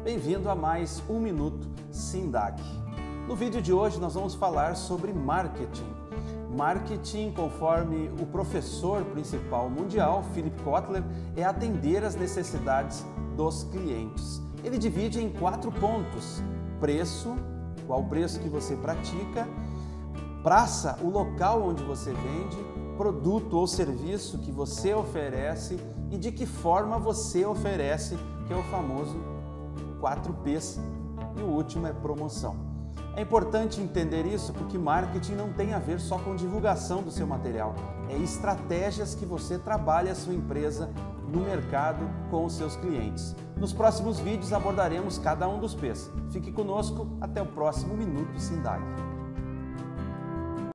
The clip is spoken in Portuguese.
Bem-vindo a mais um Minuto Sindac. No vídeo de hoje nós vamos falar sobre marketing. Marketing, conforme o professor principal mundial, Philip Kotler, é atender às necessidades dos clientes. Ele divide em 4 pontos: preço, qual o preço que você pratica; praça, o local onde você vende; produto ou serviço que você oferece e de que forma você oferece, que é o famoso 4Ps, e o último é promoção. É importante entender isso porque marketing não tem a ver só com divulgação do seu material, é estratégias que você trabalha a sua empresa no mercado com os seus clientes. Nos próximos vídeos abordaremos cada um dos Ps. Fique conosco, até o próximo Minuto Sindac.